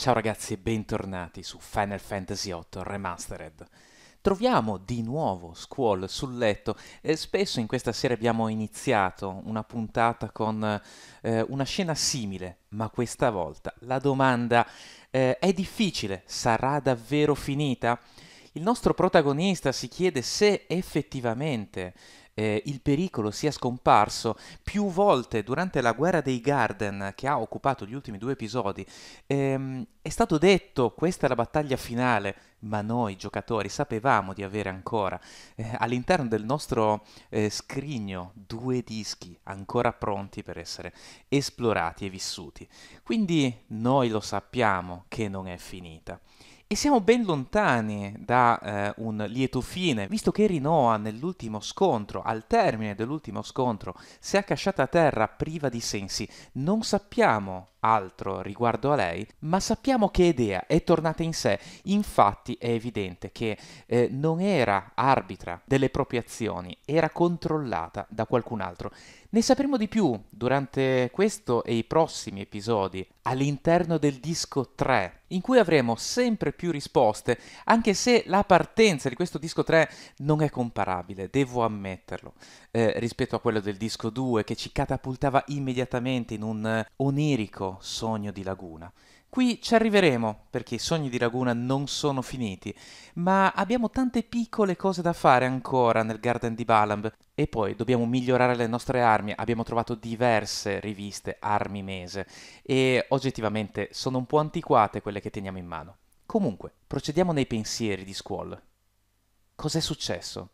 Ciao ragazzi e bentornati su Final Fantasy VIII Remastered. Troviamo di nuovo Squall sul letto e spesso in questa serie abbiamo iniziato una puntata con una scena simile, ma questa volta la domanda è difficile, sarà davvero finita? Il nostro protagonista si chiede se effettivamente il pericolo sia scomparso. Più volte durante la guerra dei Garden, che ha occupato gli ultimi due episodi, è stato detto questa è la battaglia finale, ma noi giocatori sapevamo di avere ancora all'interno del nostro scrigno due dischi ancora pronti per essere esplorati e vissuti. Quindi noi lo sappiamo che non è finita. E siamo ben lontani da un lieto fine, visto che Rinoa nell'ultimo scontro, al termine dell'ultimo scontro, si è accasciata a terra priva di sensi. Non sappiamo altro riguardo a lei, ma sappiamo che Edea è tornata in sé. Infatti è evidente che non era arbitra delle proprie azioni, era controllata da qualcun altro. Ne sapremo di più durante questo e i prossimi episodi all'interno del disco 3, in cui avremo sempre più risposte, anche se la partenza di questo disco 3 non è comparabile, devo ammetterlo, rispetto a quello del disco 2 che ci catapultava immediatamente in un onirico sogno di laguna. Qui ci arriveremo, perché i sogni di Laguna non sono finiti, ma abbiamo tante piccole cose da fare ancora nel Garden di Balamb. E poi dobbiamo migliorare le nostre armi. Abbiamo trovato diverse riviste armi mese e oggettivamente sono un po' antiquate quelle che teniamo in mano. Comunque, procediamo nei pensieri di Squall. Cos'è successo?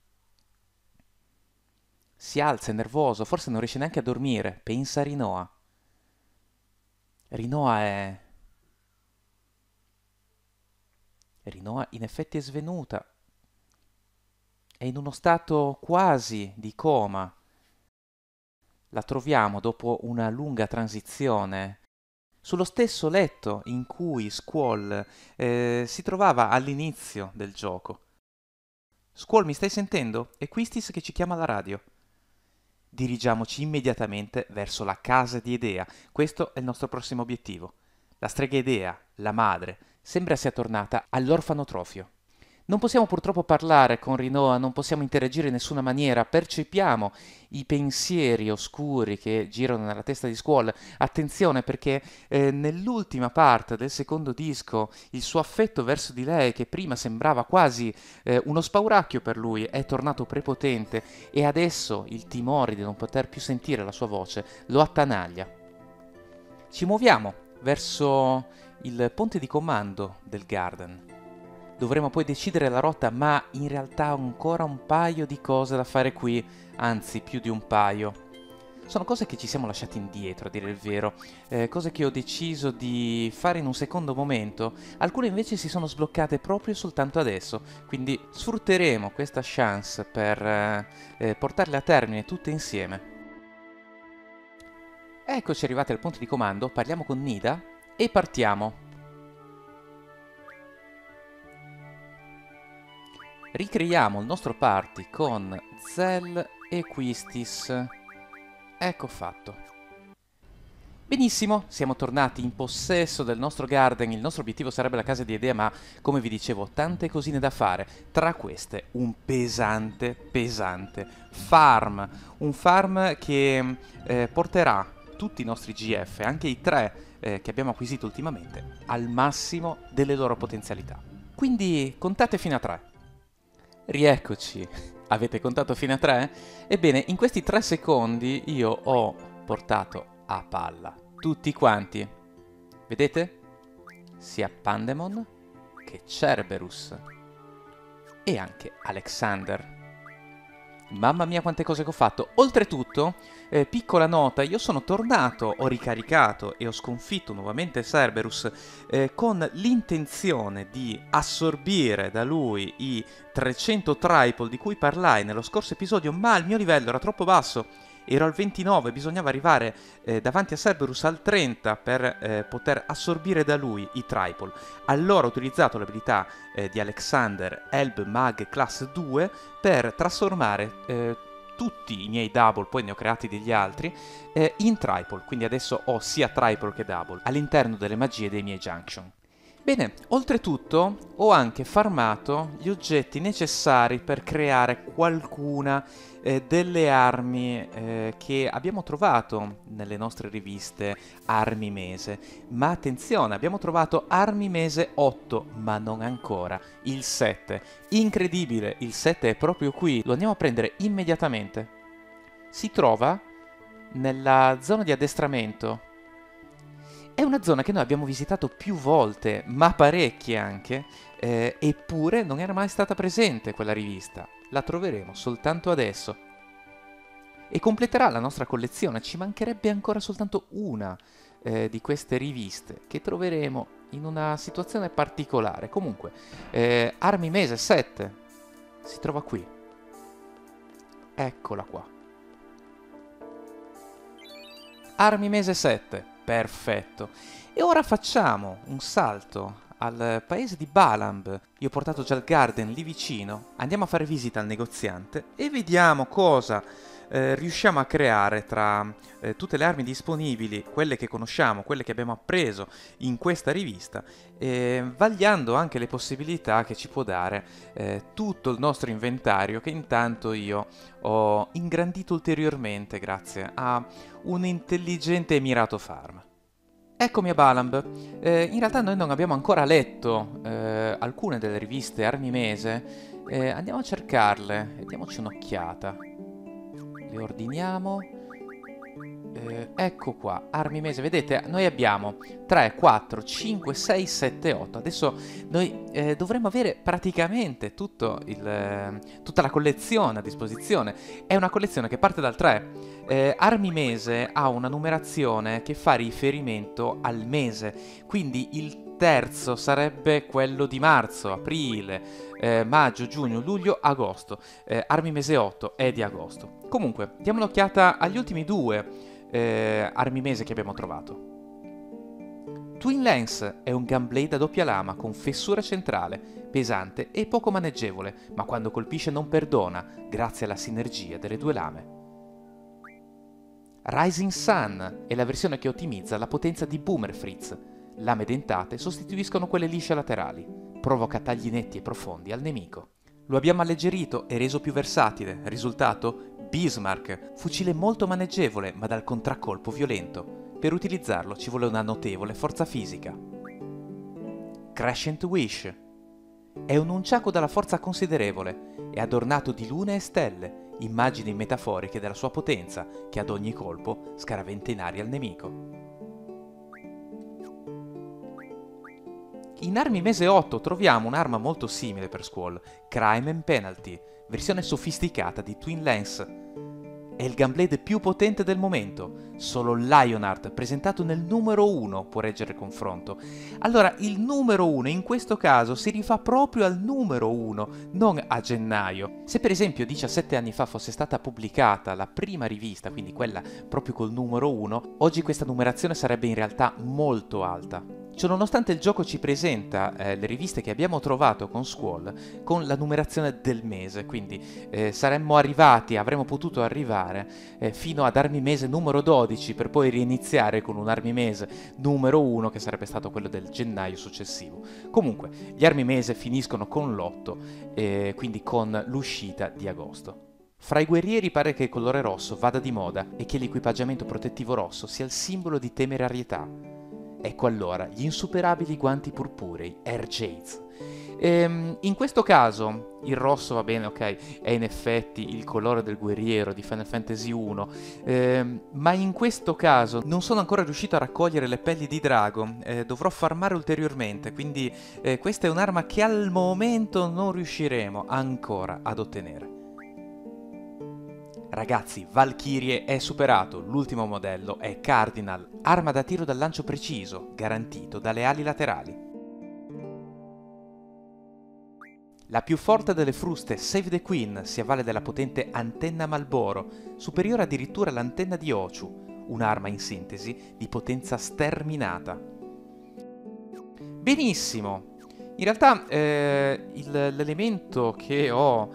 Si alza, è nervoso, forse non riesce neanche a dormire. Pensa a Rinoa. Rinoa è... Rinoa in effetti è svenuta. È in uno stato quasi di coma. La troviamo dopo una lunga transizione sullo stesso letto in cui Squall si trovava all'inizio del gioco. Squall, mi stai sentendo? È Quistis che ci chiama alla radio. Dirigiamoci immediatamente verso la casa di Edea. Questo è il nostro prossimo obiettivo. La strega Edea, la madre, sembra sia tornata all'orfanotrofio. Non possiamo purtroppo parlare con Rinoa, non possiamo interagire in nessuna maniera, percepiamo i pensieri oscuri che girano nella testa di Squall. Attenzione perché nell'ultima parte del secondo disco il suo affetto verso di lei, che prima sembrava quasi uno spauracchio per lui, è tornato prepotente e adesso il timore di non poter più sentire la sua voce lo attanaglia. Ci muoviamo verso il ponte di comando del Garden. Dovremo poi decidere la rotta, ma in realtà ho ancora un paio di cose da fare qui, anzi più di un paio. Sono cose che ci siamo lasciati indietro, a dire il vero, cose che ho deciso di fare in un secondo momento, alcune invece si sono sbloccate proprio soltanto adesso, quindi sfrutteremo questa chance per portarle a termine tutte insieme. Eccoci arrivati al punto di comando, parliamo con Nida e partiamo. Ricreiamo il nostro party con Zell e Quistis. Ecco fatto. Benissimo, siamo tornati in possesso del nostro Garden. Il nostro obiettivo sarebbe la casa di Edea, ma come vi dicevo, tante cosine da fare. Tra queste, un pesante farm. Un farm che porterà tutti i nostri GF, anche i tre che abbiamo acquisito ultimamente, al massimo delle loro potenzialità. Quindi contate fino a 3. Rieccoci. Avete contato fino a 3? Ebbene, in questi 3 secondi io ho portato a palla tutti quanti. Vedete? Sia Pandemon che Cerberus e anche Alexander. Mamma mia quante cose che ho fatto. Oltretutto, piccola nota, io sono tornato, ho ricaricato e ho sconfitto nuovamente Cerberus con l'intenzione di assorbire da lui i 300 triple di cui parlai nello scorso episodio, ma il mio livello era troppo basso. Ero al 29, bisognava arrivare davanti a Cerberus al 30 per poter assorbire da lui i triple. Allora ho utilizzato l'abilità di Alexander Elb Mag Class 2 per trasformare tutti i miei double, poi ne ho creati degli altri, in triple, quindi adesso ho sia triple che double all'interno delle magie dei miei junction. Bene, oltretutto ho anche farmato gli oggetti necessari per creare qualcuna delle armi che abbiamo trovato nelle nostre riviste Armi Mese. Ma attenzione, abbiamo trovato Armi Mese 8, ma non ancora il 7. Incredibile, il 7 è proprio qui, lo andiamo a prendere immediatamente. Si trova nella zona di addestramento. È una zona che noi abbiamo visitato più volte, ma parecchie anche, eppure non era mai stata presente quella rivista. La troveremo soltanto adesso. E completerà la nostra collezione. Ci mancherebbe ancora soltanto una di queste riviste, che troveremo in una situazione particolare. Comunque, Armi Mese 7 si trova qui. Eccola qua. Armi Mese 7. Perfetto. E ora facciamo un salto al paese di Balamb. Io ho portato già il Garden lì vicino. Andiamo a fare visita al negoziante e vediamo cosa riusciamo a creare tra tutte le armi disponibili, quelle che conosciamo, quelle che abbiamo appreso in questa rivista, vagliando anche le possibilità che ci può dare tutto il nostro inventario, che intanto io ho ingrandito ulteriormente grazie a un intelligente e mirato farm. Eccomi a Balamb. In realtà noi non abbiamo ancora letto alcune delle riviste Armi Mese. Andiamo a cercarle e diamoci un'occhiata. Le ordiniamo. Ecco qua, Armi Mese. Vedete, noi abbiamo 3, 4, 5, 6, 7, 8. Adesso noi dovremmo avere praticamente tutta la collezione a disposizione. È una collezione che parte dal 3. Armi Mese ha una numerazione che fa riferimento al mese, quindi il terzo sarebbe quello di marzo, aprile, maggio, giugno, luglio, agosto. Armi Mese 8 è di agosto. Comunque, diamo un'occhiata agli ultimi due Armi Mese che abbiamo trovato. Twin Lance è un gunblade a doppia lama con fessura centrale, pesante e poco maneggevole, ma quando colpisce non perdona, grazie alla sinergia delle due lame. Rising Sun è la versione che ottimizza la potenza di Boomer Fritz. Lame dentate sostituiscono quelle lisce laterali. Provoca tagli netti e profondi al nemico. Lo abbiamo alleggerito e reso più versatile. Risultato? Bismarck, fucile molto maneggevole ma dal contraccolpo violento. Per utilizzarlo ci vuole una notevole forza fisica. Crescent Wish è un nunchaku dalla forza considerevole, è adornato di lune e stelle, immagini metaforiche della sua potenza, che ad ogni colpo scaraventa in aria il nemico. In Armi Mese 8 troviamo un'arma molto simile per Squall, Crime and Penalty, versione sofisticata di Twin Lance. È il gunblade più potente del momento, solo Lionheart, presentato nel numero 1, può reggere il confronto. Allora, il numero 1 in questo caso si rifà proprio al numero 1, non a gennaio. Se per esempio 17 anni fa fosse stata pubblicata la prima rivista, quindi quella proprio col numero 1, oggi questa numerazione sarebbe in realtà molto alta. Ciononostante il gioco ci presenta le riviste che abbiamo trovato con Squall con la numerazione del mese, quindi avremmo potuto arrivare fino ad Armi Mese numero 12 per poi riiniziare con un Armi Mese numero 1 che sarebbe stato quello del gennaio successivo. Comunque, gli Armi Mese finiscono con l'8, quindi con l'uscita di agosto. Fra i guerrieri pare che il colore rosso vada di moda e che l'equipaggiamento protettivo rosso sia il simbolo di temerarietà. Ecco allora gli insuperabili guanti purpurei, Air Jades. In questo caso il rosso va bene, ok, è in effetti il colore del guerriero di Final Fantasy 1, ma in questo caso non sono ancora riuscito a raccogliere le pelli di drago, dovrò farmare ulteriormente, quindi questa è un'arma che al momento non riusciremo ancora ad ottenere. Ragazzi, Valkyrie è superato, l'ultimo modello è Cardinal, arma da tiro dal lancio preciso, garantito dalle ali laterali. La più forte delle fruste Save the Queen si avvale della potente antenna Malboro, superiore addirittura all'antenna di Ochu, un'arma in sintesi di potenza sterminata. Benissimo! In realtà l'elemento che ho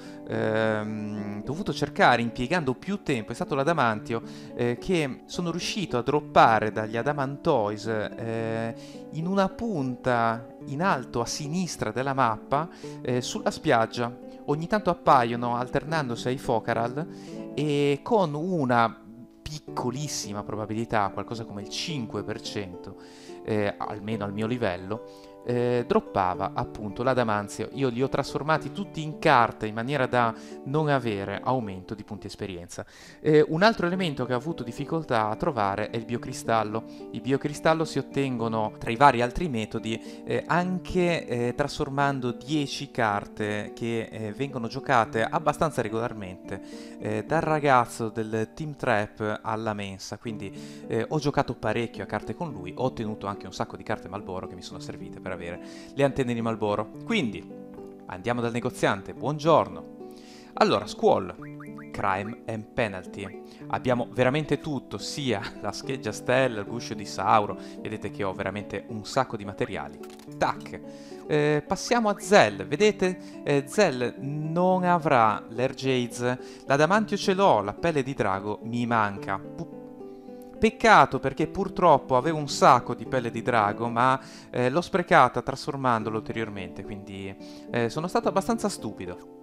dovuto cercare impiegando più tempo è stato l'adamantio, che sono riuscito a droppare dagli Adamantoys in una punta in alto a sinistra della mappa, sulla spiaggia. Ogni tanto appaiono alternandosi ai Focaral e con una piccolissima probabilità, qualcosa come il 5%, almeno al mio livello, droppava appunto l'adamanzio. Io li ho trasformati tutti in carte in maniera da non avere aumento di punti esperienza. Un altro elemento che ho avuto difficoltà a trovare è il biocristallo. I biocristallo si ottengono tra i vari altri metodi anche trasformando 10 carte che vengono giocate abbastanza regolarmente dal ragazzo del Team Trap alla mensa, quindi ho giocato parecchio a carte con lui, ho ottenuto anche un sacco di carte Marlboro che mi sono servite per avere le antenne di Marlboro. Quindi andiamo dal negoziante, buongiorno. Allora, Squall, Crime and Penalty. Abbiamo veramente tutto, sia la scheggia stella, il guscio di Sauro, vedete che ho veramente un sacco di materiali. Tac! Passiamo a Zell, vedete? Zell non avrà l'Air Jades, l'adamantio ce l'ho, la pelle di drago mi manca. Peccato perché purtroppo avevo un sacco di pelle di drago, ma l'ho sprecata trasformandolo ulteriormente, quindi sono stato abbastanza stupido.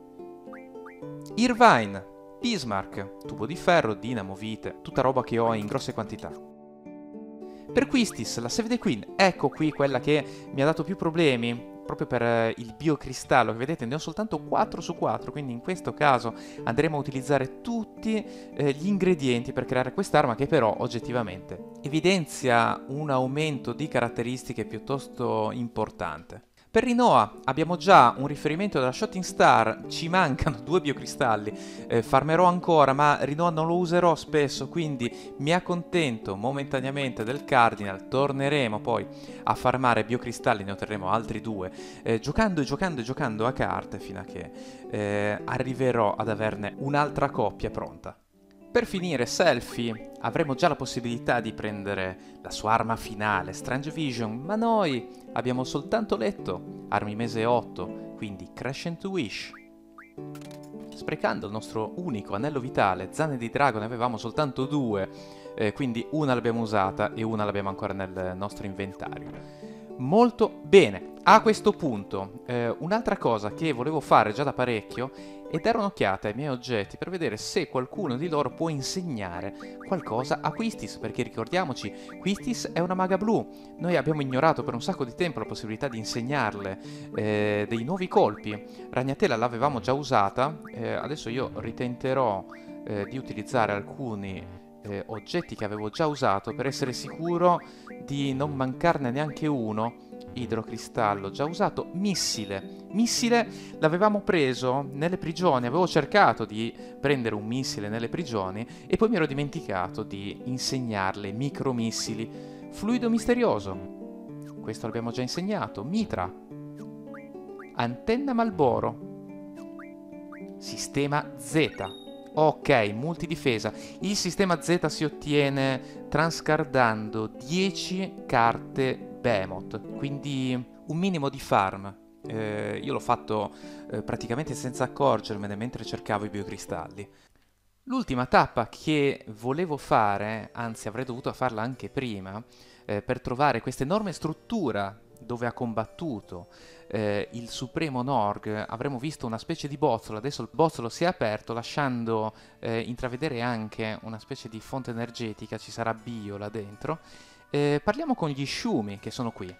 Irvine, Bismarck, tubo di ferro, dinamo, vite, tutta roba che ho in grosse quantità. Per Quistis, la Save the Queen, ecco qui quella che mi ha dato più problemi, proprio per il biocristallo, che vedete ne ho soltanto 4 su 4, quindi in questo caso andremo a utilizzare tutti gli ingredienti per creare quest'arma che però oggettivamente evidenzia un aumento di caratteristiche piuttosto importante. Per Rinoa abbiamo già un riferimento dalla Shooting Star, ci mancano 2 biocristalli, farmerò ancora ma Rinoa non lo userò spesso, quindi mi accontento momentaneamente del Cardinal, torneremo poi a farmare biocristalli, ne otterremo altri 2, giocando e giocando e giocando a carte fino a che arriverò ad averne un'altra coppia pronta. Per finire, Selfie, avremo già la possibilità di prendere la sua arma finale, Strange Vision, ma noi abbiamo soltanto letto armi mese 8, quindi Crescent Wish. Sprecando il nostro unico anello vitale, Zanne di Drago ne avevamo soltanto 2, quindi una l'abbiamo usata e una l'abbiamo ancora nel nostro inventario. Molto bene. A questo punto, un'altra cosa che volevo fare già da parecchio è dare un'occhiata ai miei oggetti per vedere se qualcuno di loro può insegnare qualcosa a Quistis, perché ricordiamoci, Quistis è una maga blu. Noi abbiamo ignorato per un sacco di tempo la possibilità di insegnarle dei nuovi colpi. Ragnatela l'avevamo già usata, adesso io ritenterò di utilizzare alcuni oggetti che avevo già usato per essere sicuro di non mancarne neanche uno. Idrocristallo già usato. Missile l'avevamo preso nelle prigioni, avevo cercato di prendere un missile nelle prigioni e poi mi ero dimenticato di insegnarle micromissili. Fluido misterioso, questo l'abbiamo già insegnato. Mitra, antenna Marlboro, sistema Z. Ok, multidifesa. Il sistema Z si ottiene transcardando 10 carte Behemoth, quindi un minimo di farm. Io l'ho fatto praticamente senza accorgermene mentre cercavo i biocristalli. L'ultima tappa che volevo fare, anzi avrei dovuto farla anche prima, per trovare questa enorme struttura dove ha combattuto il Supremo Norg, avremmo visto una specie di bozzolo, adesso il bozzolo si è aperto lasciando intravedere anche una specie di fonte energetica, ci sarà bio là dentro. Parliamo con gli Shumi che sono qui.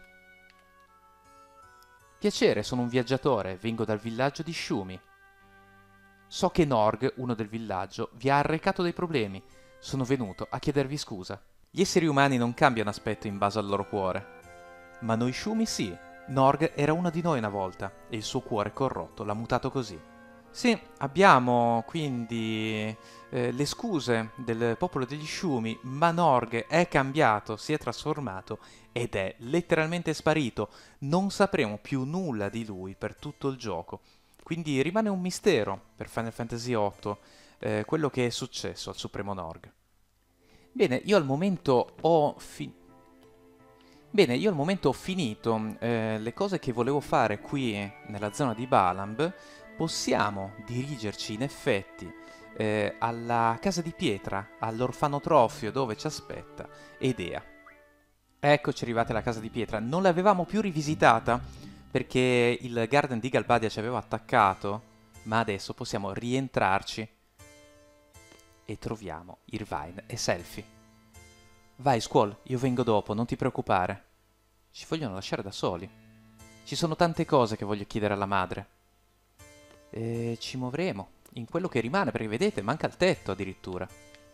Piacere, sono un viaggiatore, vengo dal villaggio di Shumi. So che Norg, uno del villaggio, vi ha arrecato dei problemi. Sono venuto a chiedervi scusa. Gli esseri umani non cambiano aspetto in base al loro cuore. Ma noi Shumi sì. Norg era uno di noi una volta e il suo cuore corrotto l'ha mutato così. Sì, abbiamo quindi le scuse del popolo degli Shumi, ma Norg è cambiato, si è trasformato ed è letteralmente sparito. Non sapremo più nulla di lui per tutto il gioco. Quindi rimane un mistero per Final Fantasy VIII quello che è successo al Supremo Norg. Bene, io al momento ho Bene, io al momento ho finito le cose che volevo fare qui nella zona di Balamb. Possiamo dirigerci in effetti alla casa di pietra, all'orfanotrofio dove ci aspetta Edea. Eccoci arrivati alla casa di pietra. Non l'avevamo più rivisitata perché il Garden di Galbadia ci aveva attaccato, ma adesso possiamo rientrarci e troviamo Irvine e Selfie. Vai, Squall, io vengo dopo, non ti preoccupare. Ci vogliono lasciare da soli. Ci sono tante cose che voglio chiedere alla madre. E ci muoveremo in quello che rimane, perché vedete, manca il tetto addirittura.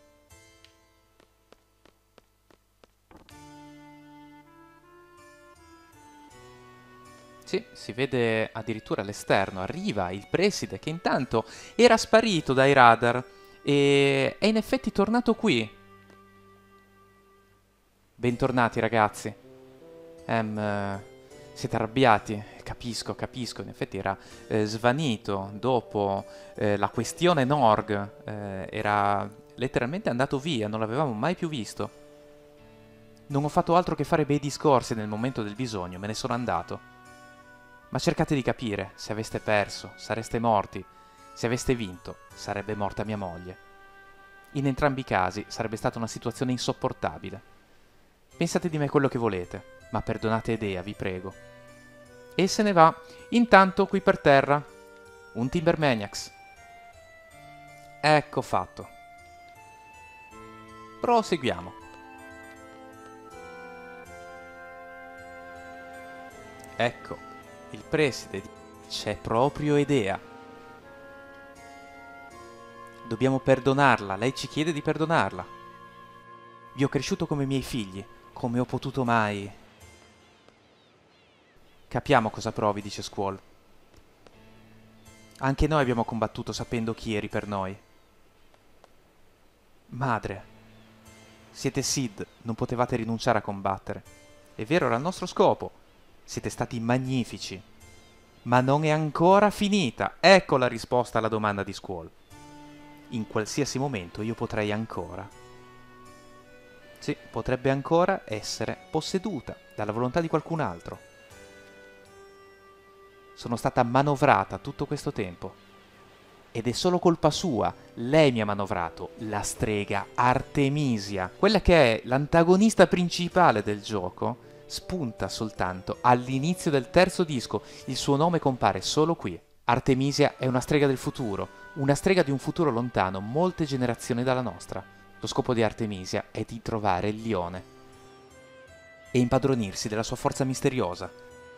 Sì, si vede addirittura all'esterno. Arriva il preside che intanto era sparito dai radar e è in effetti tornato qui. Bentornati ragazzi. Siete arrabbiati? Capisco, capisco. In effetti era svanito dopo la questione Norg. Era letteralmente andato via, non l'avevamo mai più visto. Non ho fatto altro che fare bei discorsi nel momento del bisogno, me ne sono andato. Ma cercate di capire, se aveste perso, sareste morti. Se aveste vinto, sarebbe morta mia moglie. In entrambi i casi sarebbe stata una situazione insopportabile. Pensate di me quello che volete, ma perdonate Edea, vi prego. E se ne va. Intanto, qui per terra, un Timbermaniacs. Ecco fatto. Proseguiamo. Ecco, il preside c'è proprio Edea. Dobbiamo perdonarla, lei ci chiede di perdonarla. Vi ho cresciuto come miei figli, come ho potuto mai... Capiamo cosa provi, dice Squall. Anche noi abbiamo combattuto sapendo chi eri per noi. Madre, siete Sid, non potevate rinunciare a combattere. È vero, era il nostro scopo. Siete stati magnifici. Ma non è ancora finita. Ecco la risposta alla domanda di Squall. In qualsiasi momento io potrei ancora... Sì, potrebbe ancora essere posseduta dalla volontà di qualcun altro. Sono stata manovrata tutto questo tempo. Ed è solo colpa sua. Lei mi ha manovrato, la strega Artemisia. Quella che è l'antagonista principale del gioco spunta soltanto all'inizio del terzo disco. Il suo nome compare solo qui. Artemisia è una strega del futuro, una strega di un futuro lontano, molte generazioni dalla nostra. Lo scopo di Artemisia è di trovare il Lione e impadronirsi della sua forza misteriosa.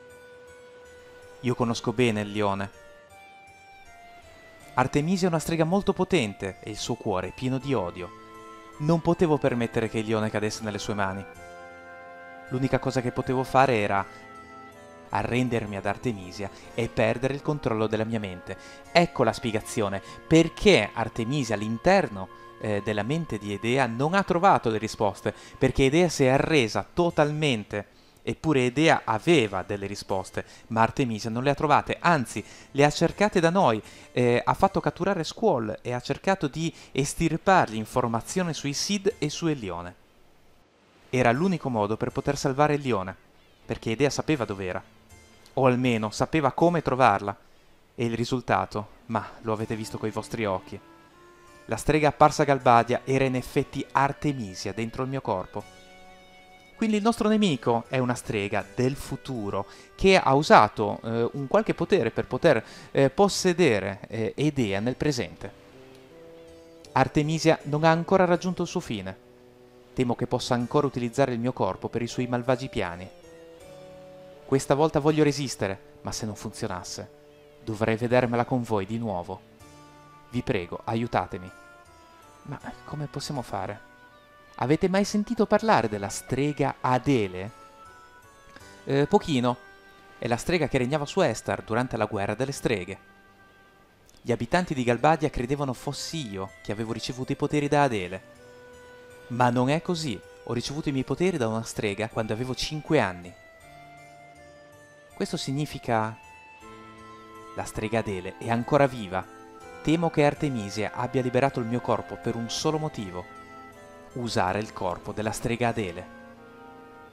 Io conosco bene il Lione. Artemisia è una strega molto potente e il suo cuore è pieno di odio. Non potevo permettere che il Lione cadesse nelle sue mani. L'unica cosa che potevo fare era arrendermi ad Artemisia e perdere il controllo della mia mente. Ecco la spiegazione perché Artemisia all'interno della mente di Edea non ha trovato le risposte, perché Edea si è arresa totalmente. Eppure Edea aveva delle risposte, ma Artemisia non le ha trovate, anzi le ha cercate da noi, ha fatto catturare Squall e ha cercato di estirpargli informazioni sui Sid e su Elione. Era l'unico modo per poter salvare il Lione, perché Edea sapeva dov'era, o almeno sapeva come trovarla, e il risultato, ma lo avete visto coi vostri occhi. La strega apparsa a Galbadia era in effetti Artemisia dentro il mio corpo. Quindi il nostro nemico è una strega del futuro che ha usato un qualche potere per poter possedere Edea nel presente. Artemisia non ha ancora raggiunto il suo fine. Temo che possa ancora utilizzare il mio corpo per i suoi malvagi piani. Questa volta voglio resistere, ma se non funzionasse, dovrei vedermela con voi di nuovo. Vi prego, aiutatemi. Ma come possiamo fare? Avete mai sentito parlare della strega Adele? Pochino. È la strega che regnava su Estar durante la guerra delle streghe. Gli abitanti di Galbadia credevano fossi io che avevo ricevuto i poteri da Adele. Ma non è così. Ho ricevuto i miei poteri da una strega quando avevo 5 anni. Questo significa... La strega Adele è ancora viva. Temo che Artemisia abbia liberato il mio corpo per un solo motivo. Usare il corpo della strega Adele.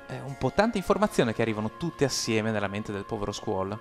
È un po' tanta informazione che arrivano tutte assieme nella mente del povero Squall.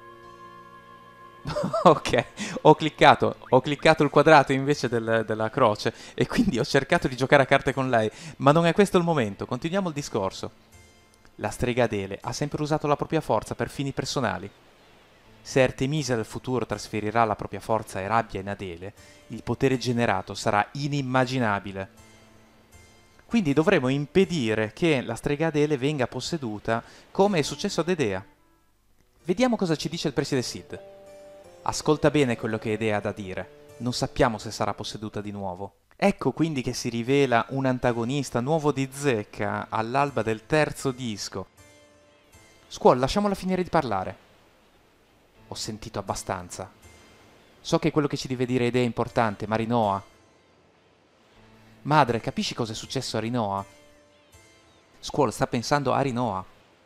Ok, ho cliccato il quadrato invece della croce e quindi ho cercato di giocare a carte con lei, ma non è questo il momento. Continuiamo il discorso. La strega Adele ha sempre usato la propria forza per fini personali. Se Artemisia del futuro trasferirà la propria forza e rabbia in Adele, il potere generato sarà inimmaginabile. Quindi dovremo impedire che la strega Adele venga posseduta come è successo ad Edea. Vediamo cosa ci dice il preside Sid. Ascolta bene quello che Edea ha da dire. Non sappiamo se sarà posseduta di nuovo. Ecco quindi che si rivela un antagonista nuovo di zecca all'alba del terzo disco. Squall, lasciamola finire di parlare. Ho sentito abbastanza. So che quello che ci deve dire Edea è importante, ma Rinoa... Madre, capisci cosa è successo a Rinoa? Squall sta pensando a Rinoa.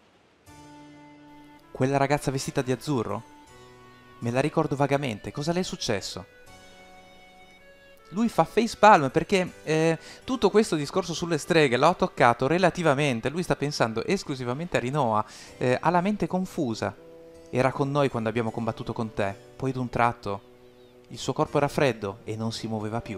Quella ragazza vestita di azzurro? Me la ricordo vagamente, cosa le è successo? Lui fa facepalm perché tutto questo discorso sulle streghe l'ho toccato relativamente, lui sta pensando esclusivamente a Rinoa, ha la mente confusa. Era con noi quando abbiamo combattuto con te, poi d'un tratto il suo corpo era freddo e non si muoveva più.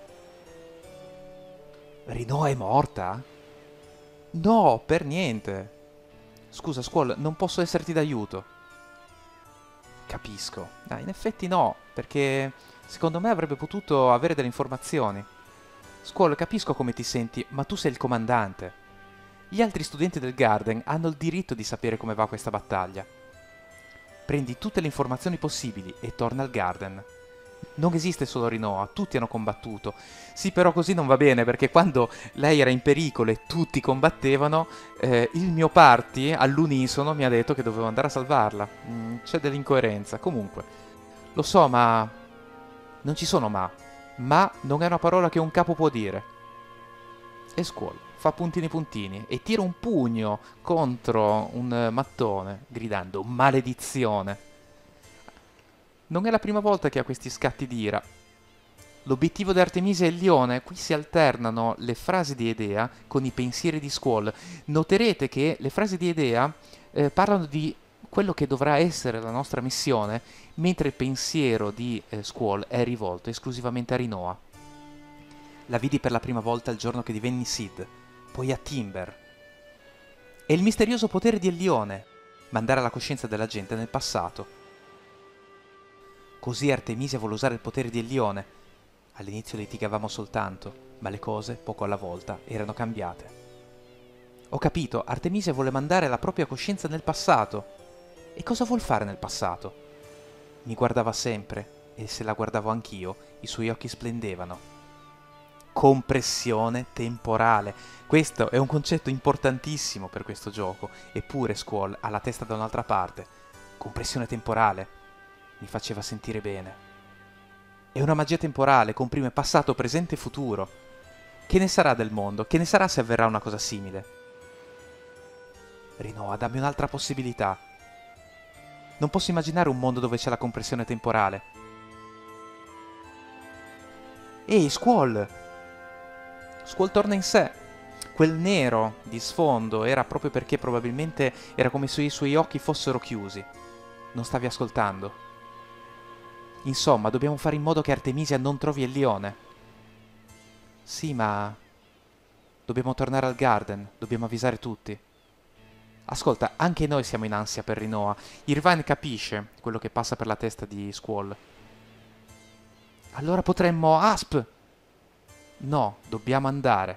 Rinoa è morta? No, per niente. Scusa, Squall, non posso esserti d'aiuto. Capisco. Ah, in effetti no, perché secondo me avrebbe potuto avere delle informazioni. Squall, capisco come ti senti, ma tu sei il comandante. Gli altri studenti del Garden hanno il diritto di sapere come va questa battaglia. Prendi tutte le informazioni possibili e torna al Garden. Non esiste solo Rinoa, tutti hanno combattuto. Sì, però così non va bene, perché quando lei era in pericolo e tutti combattevano, il mio party all'unisono mi ha detto che dovevo andare a salvarla. C'è dell'incoerenza. Comunque, lo so, ma... Non ci sono ma. Ma non è una parola che un capo può dire. E Squall fa puntini puntini e tira un pugno contro un mattone, gridando maledizione. Non è la prima volta che ha questi scatti di ira. L'obiettivo di Artemisia e il leone, qui si alternano le frasi di Edea con i pensieri di Squall. Noterete che le frasi di Edea parlano di quello che dovrà essere la nostra missione, mentre il pensiero di Squall è rivolto esclusivamente a Rinoa. La vidi per la prima volta il giorno che divenni Sid, poi a Timber. E il misterioso potere del leone, mandare la coscienza della gente nel passato. Così Artemisia vuole usare il potere del leone. All'inizio litigavamo soltanto, ma le cose, poco alla volta, erano cambiate. Ho capito, Artemisia vuole mandare la propria coscienza nel passato. E cosa vuol fare nel passato? Mi guardava sempre, e se la guardavo anch'io, i suoi occhi splendevano. Compressione temporale. Questo è un concetto importantissimo per questo gioco, eppure Squall ha la testa da un'altra parte. Compressione temporale. Mi faceva sentire bene. È una magia temporale, comprime passato, presente e futuro. Che ne sarà del mondo? Che ne sarà se avverrà una cosa simile? Rinoa, dammi un'altra possibilità. Non posso immaginare un mondo dove c'è la compressione temporale. Ehi, Squall! Squall torna in sé. Quel nero di sfondo era proprio perché probabilmente era come se i suoi occhi fossero chiusi. Non stavi ascoltando. Insomma, dobbiamo fare in modo che Artemisia non trovi il leone. Sì, ma... Dobbiamo tornare al Garden, dobbiamo avvisare tutti. Ascolta, anche noi siamo in ansia per Rinoa. Irvine capisce quello che passa per la testa di Squall. Allora potremmo... Asp! No, dobbiamo andare.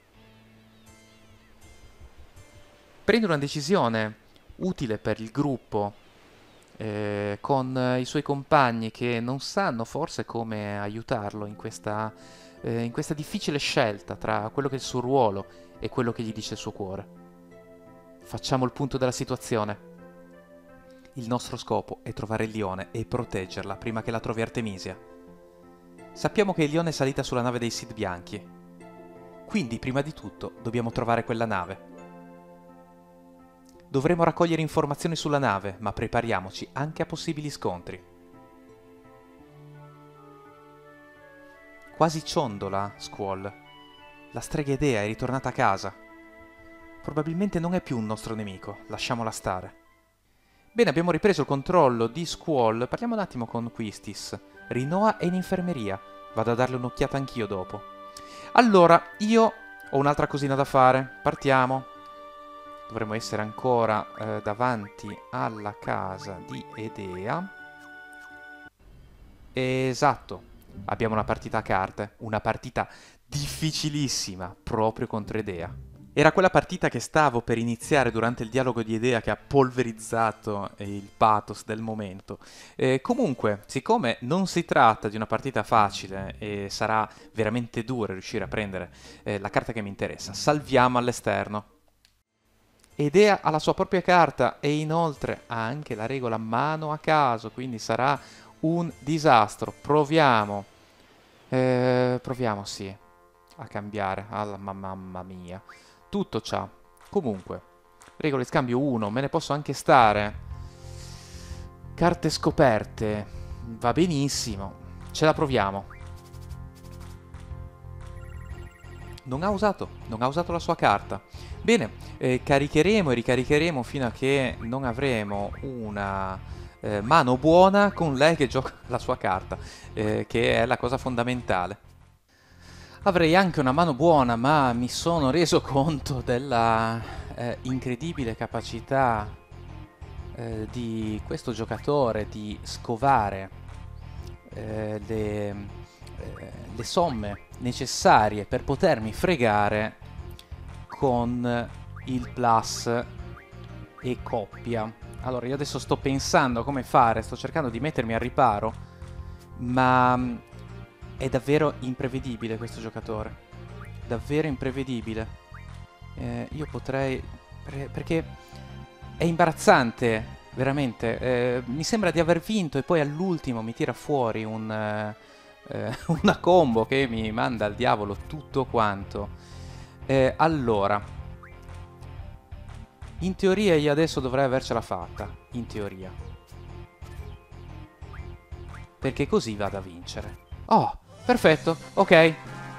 Prende una decisione utile per il gruppo, con i suoi compagni che non sanno forse come aiutarlo in questa difficile scelta tra quello che è il suo ruolo e quello che gli dice il suo cuore. Facciamo il punto della situazione. Il nostro scopo è trovare il leone e proteggerla prima che la trovi Artemisia. Sappiamo che il leone è salita sulla nave dei Sith Bianchi. Quindi, prima di tutto, dobbiamo trovare quella nave. Dovremo raccogliere informazioni sulla nave, ma prepariamoci anche a possibili scontri. Quasi ciondola, Squall. La strega Edea è ritornata a casa. probabilmente non è più un nostro nemico, lasciamola stare. Bene, abbiamo ripreso il controllo di Squall, parliamo un attimo con Quistis. Rinoa è in infermeria, vado a darle un'occhiata anch'io dopo. Allora, io ho un'altra cosina da fare, partiamo. Dovremmo essere ancora davanti alla casa di Edea. Esatto, abbiamo una partita a carte, una partita difficilissima proprio contro Edea. Era quella partita che stavo per iniziare durante il dialogo di Edea che ha polverizzato il pathos del momento. Comunque, siccome non si tratta di una partita facile e sarà veramente duro riuscire a prendere la carta che mi interessa, salviamo all'esterno. Edea ha la sua propria carta e inoltre ha anche la regola mano a caso, quindi sarà un disastro. Proviamo. Proviamo, sì, a cambiare. Mamma mia. Tutto c'ha. Comunque, regola di scambio 1, me ne posso anche stare. Carte scoperte. Va benissimo. Ce la proviamo. Non ha usato la sua carta. Bene, caricheremo e ricaricheremo fino a che non avremo una mano buona con lei che gioca la sua carta, che è la cosa fondamentale. Avrei anche una mano buona, ma mi sono reso conto della incredibile capacità di questo giocatore di scovare le somme necessarie per potermi fregare con il plus e coppia. Allora, io adesso sto pensando a come fare, sto cercando di mettermi al riparo, ma è davvero imprevedibile questo giocatore. Davvero imprevedibile. Io potrei... perché è imbarazzante, veramente. Mi sembra di aver vinto e poi all'ultimo mi tira fuori una combo che mi manda al diavolo tutto quanto. Allora, in teoria io adesso dovrei avercela fatta, in teoria. Perché così vado a vincere. Oh, perfetto, ok.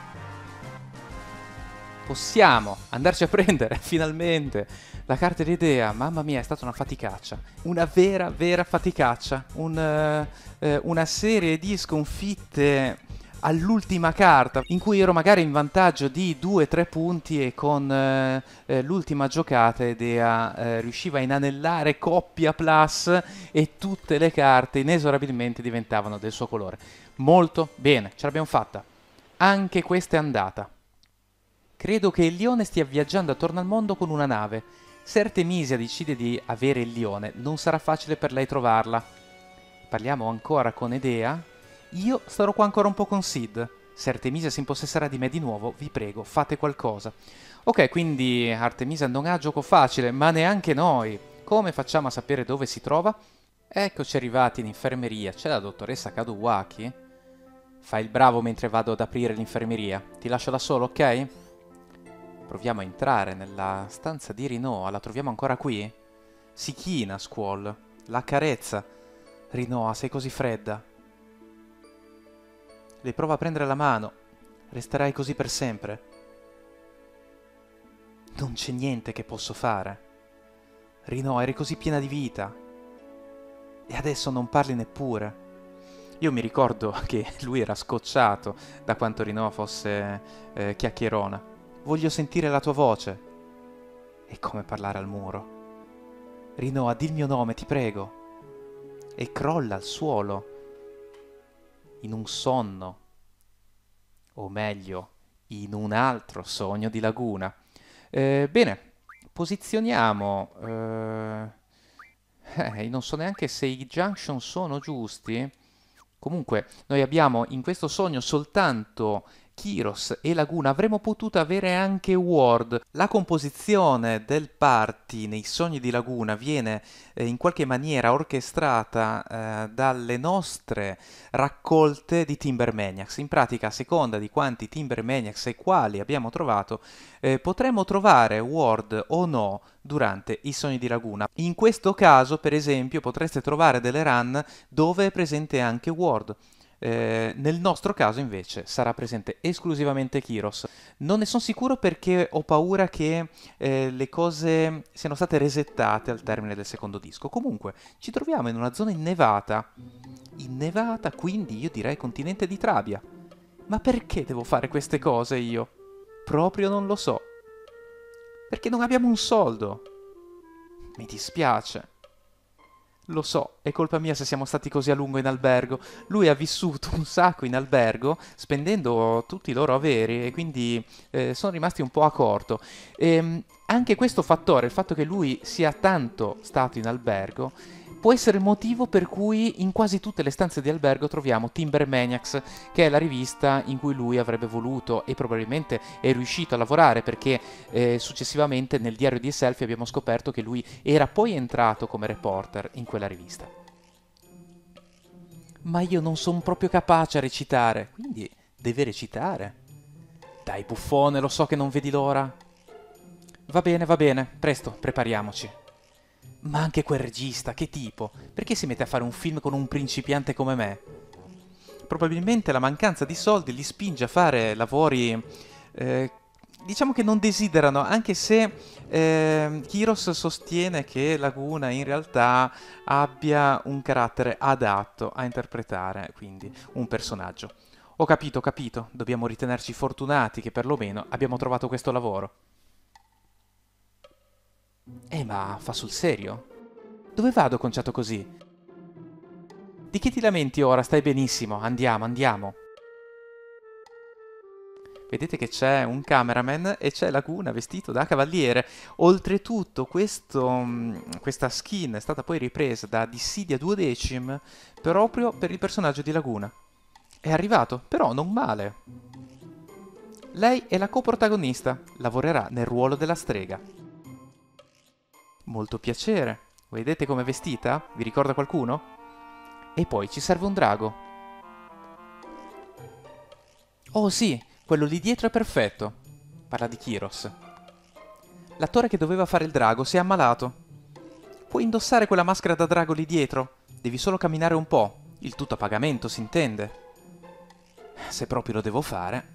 Possiamo andarci a prendere, finalmente, la carta di Edea. Mamma mia, è stata una faticaccia. Una vera faticaccia. Una serie di sconfitte all'ultima carta, in cui ero magari in vantaggio di 2-3 punti e con l'ultima giocata Edea riusciva a inanellare coppia plus e tutte le carte inesorabilmente diventavano del suo colore. Molto bene, ce l'abbiamo fatta. Anche questa è andata. Credo che il Lione stia viaggiando attorno al mondo con una nave. Se Artemisia decide di avere il Lione, non sarà facile per lei trovarla. Parliamo ancora con Edea. Io starò qua ancora un po' con Sid. Se Artemisia si impossesserà di me di nuovo, vi prego, fate qualcosa. Ok, quindi Artemisia non ha gioco facile, ma neanche noi. Come facciamo a sapere dove si trova? Eccoci arrivati in infermeria. C'è la dottoressa Kaduwaki? Fai il bravo mentre vado ad aprire l'infermeria. Ti lascio da solo, ok? Proviamo a entrare nella stanza di Rinoa. La troviamo ancora qui? Si china Squall. La carezza. Rinoa, sei così fredda. Le prova a prendere la mano. Resterai così per sempre. Non c'è niente che posso fare. Rinoa, eri così piena di vita. E adesso non parli neppure. Io mi ricordo che lui era scocciato da quanto Rinoa fosse chiacchierona. Voglio sentire la tua voce. È come parlare al muro. Rinoa, di il mio nome, ti prego. E crolla al suolo. In un sonno. O meglio, in un altro sogno di laguna. Bene, posizioniamo... non so neanche se i junction sono giusti. Comunque, noi abbiamo in questo sogno soltanto Kyros e Laguna. Avremmo potuto avere anche Ward. La composizione del party nei sogni di Laguna viene in qualche maniera orchestrata dalle nostre raccolte di Timber Maniacs. In pratica, a seconda di quanti Timber Maniacs e quali abbiamo trovato, potremmo trovare Ward o no durante i sogni di Laguna. In questo caso, per esempio, potreste trovare delle run dove è presente anche Ward. Nel nostro caso invece sarà presente esclusivamente Kyros. Non ne sono sicuro perché ho paura che le cose siano state resettate al termine del secondo disco. Comunque, ci troviamo in una zona innevata. Innevata, quindi io direi continente di Trabia. Ma perché devo fare queste cose io? Proprio non lo so. Perché non abbiamo un soldo. Mi dispiace. Lo so, è colpa mia se siamo stati così a lungo in albergo. Lui ha vissuto un sacco in albergo, spendendo tutti i loro averi, e quindi sono rimasti un po' a corto. Anche questo fattore, il fatto che lui sia tanto stato in albergo, può essere il motivo per cui in quasi tutte le stanze di albergo troviamo Timber Maniacs, che è la rivista in cui lui avrebbe voluto e probabilmente è riuscito a lavorare, perché successivamente nel diario di Selfie abbiamo scoperto che lui era poi entrato come reporter in quella rivista. Ma io non sono proprio capace a recitare, quindi deve recitare. Dai, buffone, lo so che non vedi l'ora. Va bene, presto, prepariamoci. Ma anche quel regista, che tipo? Perché si mette a fare un film con un principiante come me? Probabilmente la mancanza di soldi li spinge a fare lavori, eh, diciamo che non desiderano, anche se Kyros sostiene che Laguna in realtà abbia un carattere adatto a interpretare, quindi, un personaggio. Ho capito, dobbiamo ritenerci fortunati che perlomeno abbiamo trovato questo lavoro. Ma fa sul serio? Dove vado conciato così? Di che ti lamenti ora? Stai benissimo, andiamo, andiamo. Vedete che c'è un cameraman e c'è Laguna vestito da cavaliere. Oltretutto, questa skin è stata poi ripresa da Dissidia Duodecim proprio per il personaggio di Laguna. È arrivato, però non male. Lei è la coprotagonista, lavorerà nel ruolo della strega. Molto piacere. Vedete com'è vestita? Vi ricorda qualcuno? E poi ci serve un drago. Oh sì, quello lì dietro è perfetto. Parla di Kyros. L'attore che doveva fare il drago si è ammalato. Puoi indossare quella maschera da drago lì dietro. Devi solo camminare un po'. Il tutto a pagamento, si intende. Se proprio lo devo fare.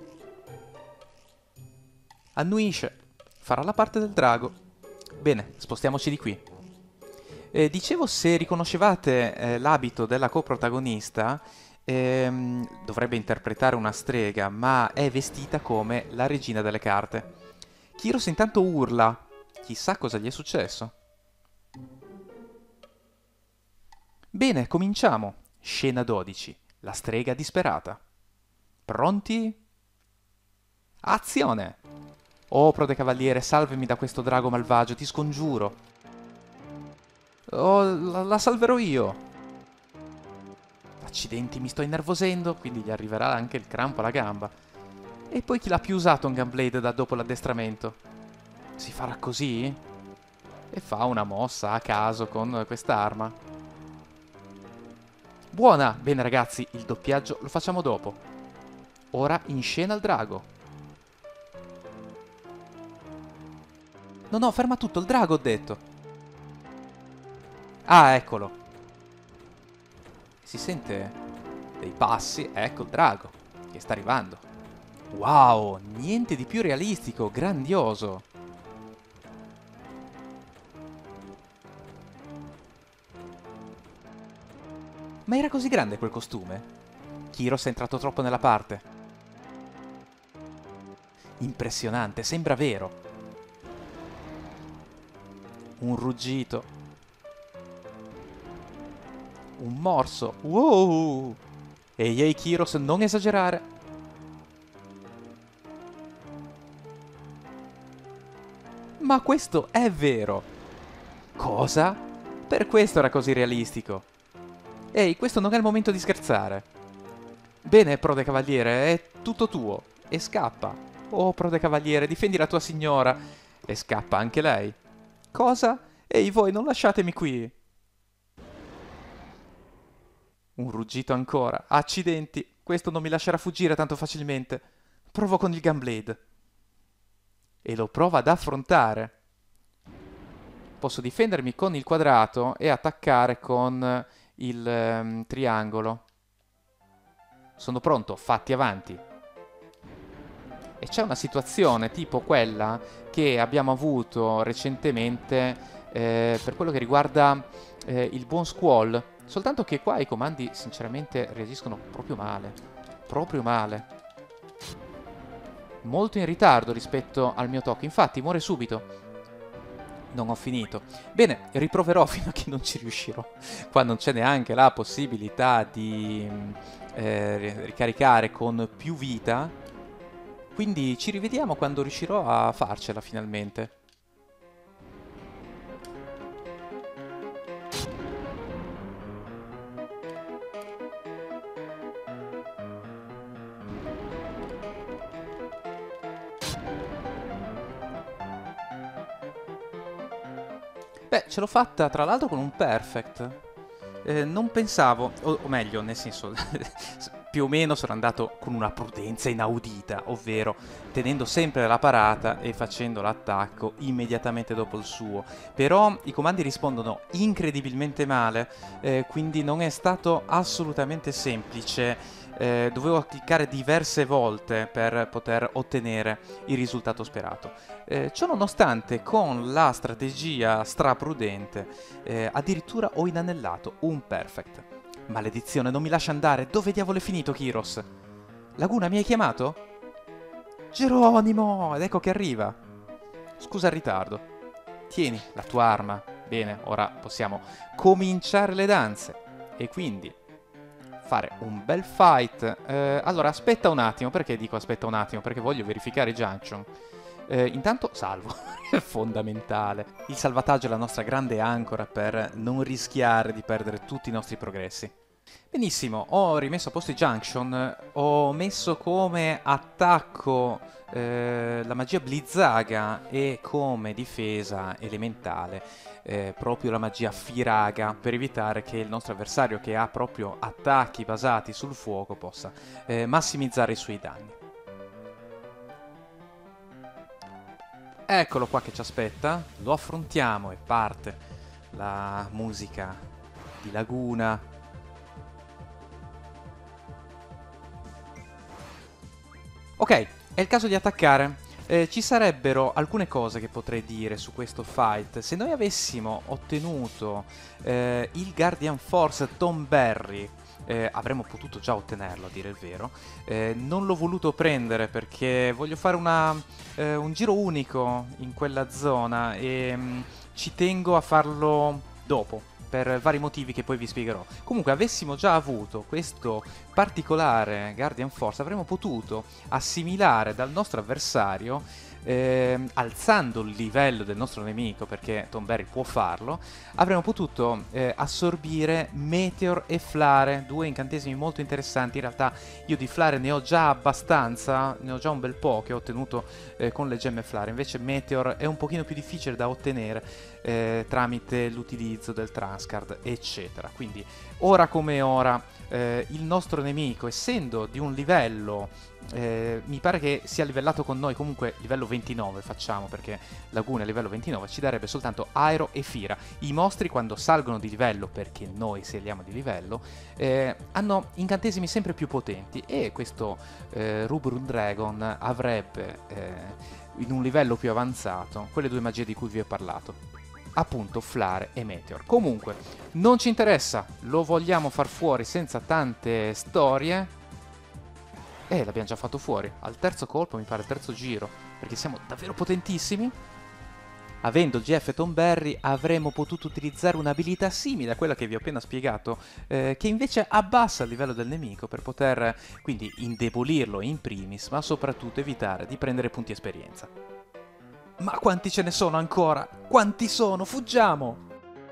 Annuisce. Farà la parte del drago. Bene, spostiamoci di qui. Dicevo, se riconoscevate l'abito della coprotagonista, dovrebbe interpretare una strega, ma è vestita come la regina delle carte. Kyros intanto urla. Chissà cosa gli è successo. Bene, cominciamo. Scena 12. La strega disperata. Pronti? Azione! Oh, prode cavaliere, salvami da questo drago malvagio, ti scongiuro. Oh, la salverò io. Accidenti, mi sto innervosendo, quindi gli arriverà anche il crampo alla gamba. E poi chi l'ha più usato un Gunblade da dopo l'addestramento? Si farà così? E fa una mossa a caso con quest'arma. Buona! Bene ragazzi, il doppiaggio lo facciamo dopo. Ora in scena il drago. No, no, ferma tutto, il drago ho detto. Ah, eccolo. Si sente dei passi, ecco il drago che sta arrivando. Wow, niente di più realistico, grandioso. Ma era così grande quel costume? Kyros è entrato troppo nella parte. Impressionante, sembra vero. Un ruggito. Un morso. Wow! Ehi, ehi, Kyros, non esagerare. Ma questo è vero. Cosa? Per questo era così realistico. Ehi, questo non è il momento di scherzare. Bene, prode cavaliere, è tutto tuo. E scappa. Oh, prode cavaliere, difendi la tua signora. E scappa anche lei. Cosa? Ehi, voi, non lasciatemi qui. Un ruggito ancora. Accidenti, questo non mi lascerà fuggire tanto facilmente. Provo con il Gunblade. E lo prova ad affrontare. Posso difendermi con il quadrato e attaccare con il triangolo. sono pronto, fatti avanti. E c'è una situazione tipo quella che abbiamo avuto recentemente per quello che riguarda il buon Squall, soltanto che qua i comandi sinceramente reagiscono proprio male, proprio male. Molto in ritardo rispetto al mio tocco, infatti muore subito. Non ho finito. Bene, riproverò fino a che non ci riuscirò. Qua non c'è neanche la possibilità di ricaricare con più vita. Quindi ci rivediamo quando riuscirò a farcela finalmente. Beh, ce l'ho fatta tra l'altro con un perfect. Non pensavo, o meglio, nel senso, più o meno sono andato con una prudenza inaudita, ovvero tenendo sempre la parata e facendo l'attacco immediatamente dopo il suo. Però i comandi rispondono incredibilmente male, quindi non è stato assolutamente semplice. Dovevo cliccare diverse volte per poter ottenere il risultato sperato. Ciò nonostante, con la strategia straprudente, addirittura ho inanellato un perfect. Maledizione, non mi lascia andare. Dove diavolo è finito Kyros? Laguna, mi hai chiamato? Geronimo! Ed ecco che arriva. Scusa il ritardo. Tieni la tua arma. Bene, ora possiamo cominciare le danze. E quindi fare un bel fight. Allora, aspetta un attimo. Perché dico aspetta un attimo? Perché voglio verificare i junction. Intanto salvo, è fondamentale. Il salvataggio è la nostra grande ancora per non rischiare di perdere tutti i nostri progressi. Benissimo, ho rimesso a posto i junction, ho messo come attacco la magia Blizzaga e come difesa elementale proprio la magia Firaga, per evitare che il nostro avversario, che ha proprio attacchi basati sul fuoco, possa massimizzare i suoi danni. Eccolo qua che ci aspetta, lo affrontiamo e parte la musica di Laguna. Ok, è il caso di attaccare. Ci sarebbero alcune cose che potrei dire su questo fight. Se noi avessimo ottenuto il Guardian Force Tonberry, avremmo potuto già ottenerlo, a dire il vero. Non l'ho voluto prendere perché voglio fare un giro unico in quella zona e ci tengo a farlo dopo, per vari motivi che poi vi spiegherò. Comunque, avessimo già avuto questo particolare Guardian Force, avremmo potuto assimilare dal nostro avversario, alzando il livello del nostro nemico, perché Tonberry può farlo, avremmo potuto assorbire Meteor e Flare, due incantesimi molto interessanti. In realtà io di Flare ne ho già abbastanza, ne ho già un bel po' che ho ottenuto con le gemme Flare, invece Meteor è un pochino più difficile da ottenere tramite l'utilizzo del Transcard, eccetera. Quindi ora come ora il nostro nemico, essendo di un livello, mi pare che sia livellato con noi, comunque livello 29 facciamo, perché Laguna è livello 29, ci darebbe soltanto Aero e Fira. I mostri, quando salgono di livello, perché noi saliamo di livello, hanno incantesimi sempre più potenti, e questo Rubrun Dragon avrebbe in un livello più avanzato quelle due magie di cui vi ho parlato, appunto Flare e Meteor. Comunque non ci interessa, lo vogliamo far fuori senza tante storie. L'abbiamo già fatto fuori al terzo colpo, mi pare, al terzo giro, perché siamo davvero potentissimi. Avendo GF Tonberry avremmo potuto utilizzare un'abilità simile a quella che vi ho appena spiegato, che invece abbassa il livello del nemico per poter quindi indebolirlo in primis, ma soprattutto evitare di prendere punti esperienza. Ma quanti ce ne sono ancora? Quanti sono? Fuggiamo!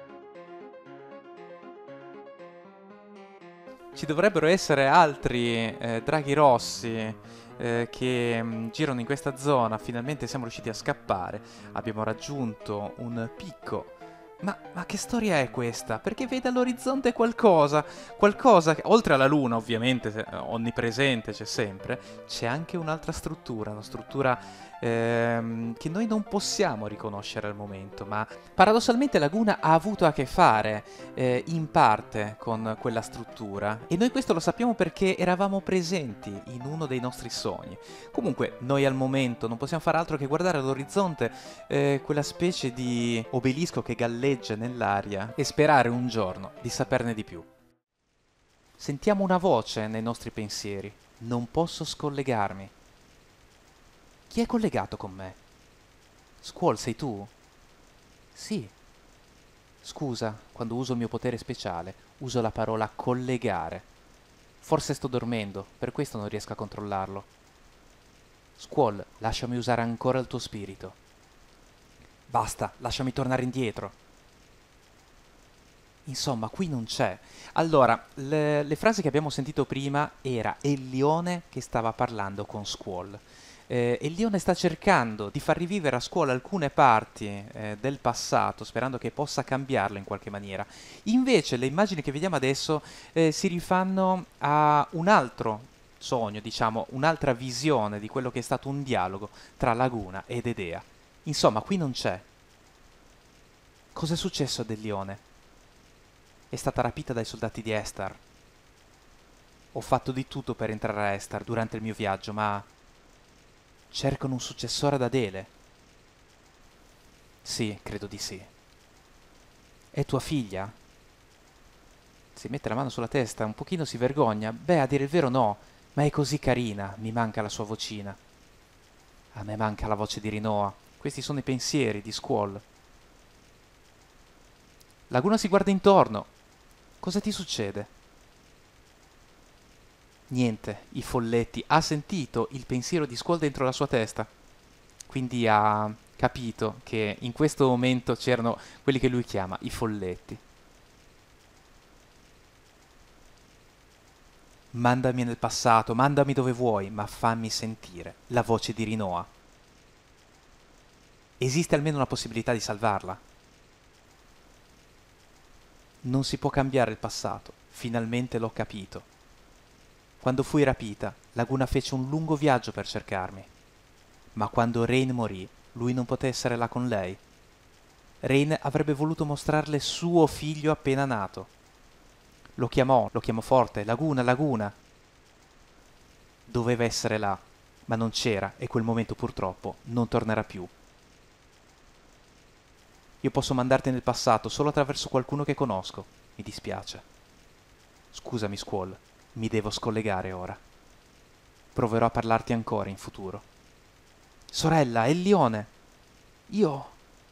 Ci dovrebbero essere altri draghi rossi che girano in questa zona. Finalmente siamo riusciti a scappare. Abbiamo raggiunto un picco Ma che storia è questa? Perché vede all'orizzonte qualcosa che, oltre alla luna ovviamente, onnipresente, c'è sempre, c'è anche un'altra struttura, una struttura che noi non possiamo riconoscere al momento, ma paradossalmente Laguna ha avuto a che fare in parte con quella struttura e noi questo lo sappiamo perché eravamo presenti in uno dei nostri sogni. Comunque, noi al momento non possiamo fare altro che guardare all'orizzonte quella specie di obelisco che galleggia nell'aria e sperare un giorno di saperne di più. Sentiamo una voce nei nostri pensieri. Non posso scollegarmi. Chi è collegato con me? Squall, sei tu? Sì. Scusa, quando uso il mio potere speciale, uso la parola collegare. Forse sto dormendo, per questo non riesco a controllarlo. Squall, lasciami usare ancora il tuo spirito. Basta, lasciami tornare indietro. Insomma, qui non c'è. Allora, le frasi che abbiamo sentito prima era il Lione che stava parlando con Squall. E il Lione sta cercando di far rivivere a Squall alcune parti del passato, sperando che possa cambiarlo in qualche maniera. Invece, le immagini che vediamo adesso si rifanno a un altro sogno, diciamo, un'altra visione di quello che è stato un dialogo tra Laguna ed Edea. Insomma, qui non c'è. Cos'è successo a Del Lione? È stata rapita dai soldati di Estar. Ho fatto di tutto per entrare a Estar durante il mio viaggio, ma cercano un successore ad Adele. Sì, credo di sì. È tua figlia? Si mette la mano sulla testa, un pochino si vergogna. Beh, a dire il vero no, ma è così carina, mi manca la sua vocina. A me manca la voce di Rinoa. Questi sono i pensieri di Squall. Laguna si guarda intorno. Cosa ti succede? Niente, i folletti. Ha sentito il pensiero di Squall dentro la sua testa. Quindi ha capito che in questo momento c'erano quelli che lui chiama i folletti. Mandami nel passato, mandami dove vuoi, ma fammi sentire la voce di Rinoa. Esiste almeno una possibilità di salvarla. Non si può cambiare il passato, finalmente l'ho capito. Quando fui rapita, Laguna fece un lungo viaggio per cercarmi. Ma quando Rain morì, lui non poté essere là con lei. Rain avrebbe voluto mostrarle suo figlio appena nato. Lo chiamò forte, Laguna, Laguna. Doveva essere là, ma non c'era e quel momento purtroppo non tornerà più. Io posso mandarti nel passato solo attraverso qualcuno che conosco. Mi dispiace. Scusami, Squall, mi devo scollegare ora. Proverò a parlarti ancora in futuro. Sorella, è il Lione! Io...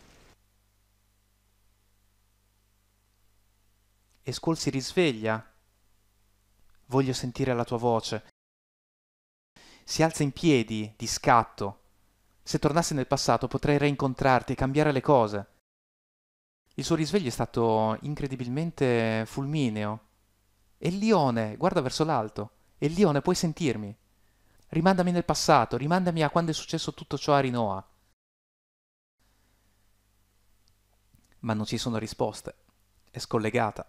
E Squall si risveglia. Voglio sentire la tua voce. Si alza in piedi, di scatto. Se tornassi nel passato potrei reincontrarti e cambiare le cose. Il suo risveglio è stato incredibilmente fulmineo. E il Lione, guarda verso l'alto. E il Lione, puoi sentirmi? Rimandami nel passato, rimandami a quando è successo tutto ciò a Rinoa. Ma non ci sono risposte. È scollegata.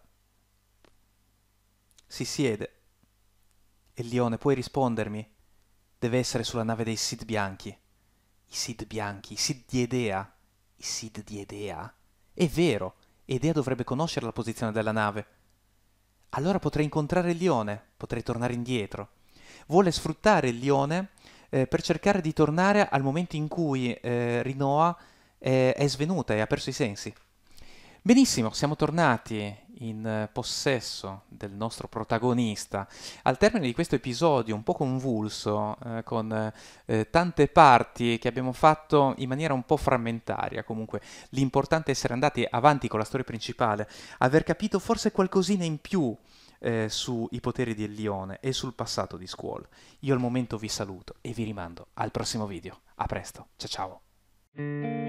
Si siede. E il Lione, puoi rispondermi? Deve essere sulla nave dei Sid bianchi. I Sid bianchi, i Sid di Edea. I Sid di Edea? È vero, Edea dovrebbe conoscere la posizione della nave. Allora potrei incontrare il Lione, potrei tornare indietro. Vuole sfruttare il Lione per cercare di tornare al momento in cui Rinoa è svenuta e ha perso i sensi. Benissimo, siamo tornati in possesso del nostro protagonista. Al termine di questo episodio un po' convulso, con tante parti che abbiamo fatto in maniera un po' frammentaria, comunque l'importante è essere andati avanti con la storia principale, aver capito forse qualcosina in più sui poteri del Lione e sul passato di Squall. Io al momento vi saluto e vi rimando al prossimo video. A presto, ciao ciao!